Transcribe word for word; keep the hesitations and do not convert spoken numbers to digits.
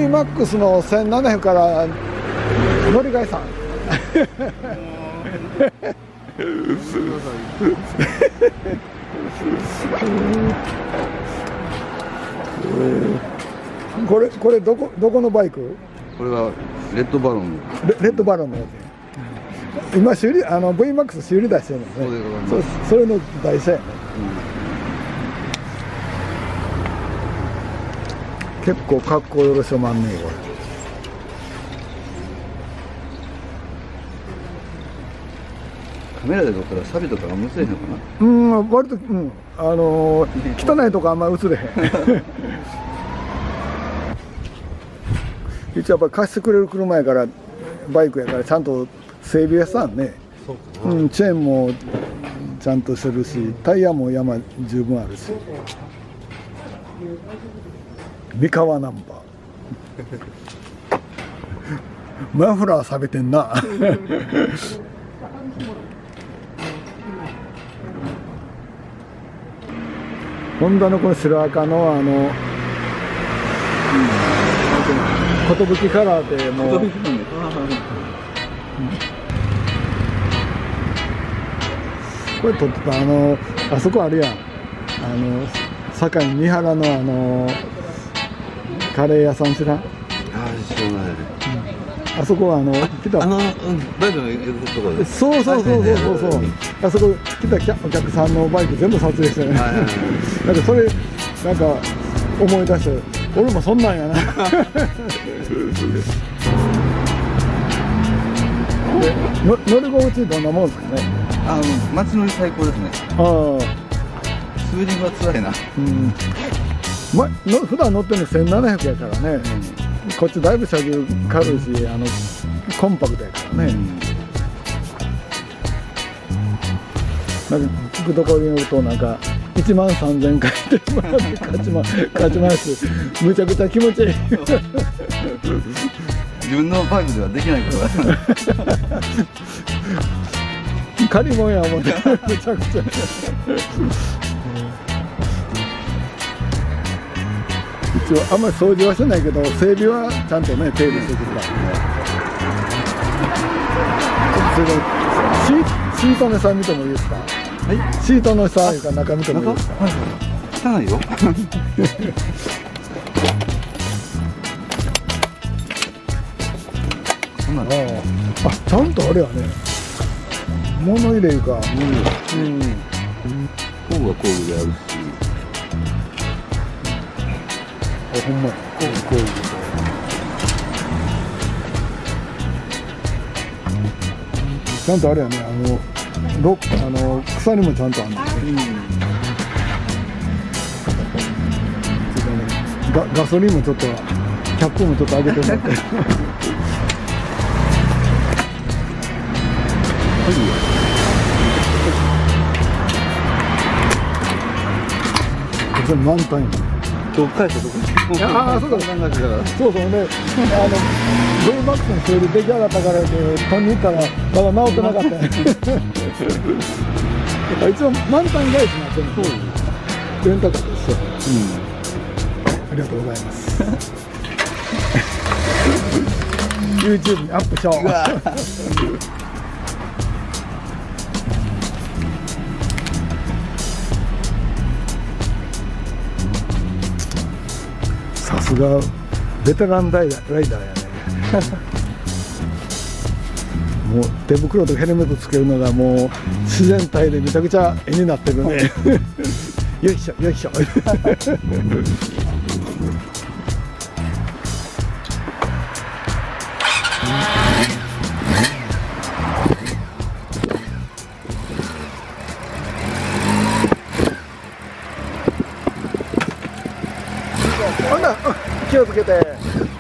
ブイマックス のせんななひゃくから乗り換えさんこれこれどこどこのバイク？ これはレッドバロン。 レ, レッドバロンのやつ。今修理あの ブイマックス 修理出してるのね。 そうでございます。 そ, それの台車やね。うん、結構かっこよろしょまんねえこれ。 カメラで撮ったらサビとかが映れへんのかな。 うん割と、うん、あのー、汚いとこあんま映れへん。一応やっぱり貸してくれる車やからバイクやからちゃんと整備屋さんね。うん、チェーンもちゃんとしてるしタイヤも山十分あるし三河ナンバーマフラー錆びてんな。ホンダのこの白赤のあの寿カラーでもうこれ撮ってたあのあそこあるやんあの堺三原のあのカレー屋さん知らん？ ああ知らない。 あそこはあの来たあの、うん、バイクの行くとこで。 そうそうそうそうそうそう。あそこ来たお客さんのバイク全部撮影してね。なんかそれなんか思い出して、俺もそんなんやな。での乗り心地どんなもんですかね。 あの街乗り最高ですね。 ああ。 ツーリングは辛いな。 うん。まの普段乗ってるのせんななひゃくやからね。うんこっちだいぶ車重軽いし、あのコンパクトやからね、うん、なんか聞くところによるとなんかいちまんさんぜんかい転まで勝ちま勝ちますむちゃくちゃ気持ちいい。 自分のバイクではできないことが借り物や思ってむちゃくちゃ。一応あんまり掃除はしてないけど整備はちゃんとね手入れしてくるからね。シートの下見てもいいですか？はい。シートの下いうか中見てもいいですか？ 汚いよ。 ああ、ちゃんとあれやね。物入れいうか。うん。うん。 工具は工具であるし。 ほんまや。こうこうちゃんとあれやね。あのロックあの鎖もちゃんとあるんだね。うん、ガガソリンもちょっとキャップもちょっと上げてもらって。これ満タンや。 今日帰ったとこに。 ああ、そうだ、そうそうね、あの、ブイマックス の修理出来上がったからって、取りに行ったら、まだ治ってなかったよ。一応、満タン返しになってるんですよ。レンタカーと一緒。うん。ありがとうございます。YouTube にアップしよう。さすがベテランライダーやね。もう手袋とヘルメットつけるのがもう自然体でめちゃくちゃ絵になってるね。よいしょよいしょ。ほんな気をつけて。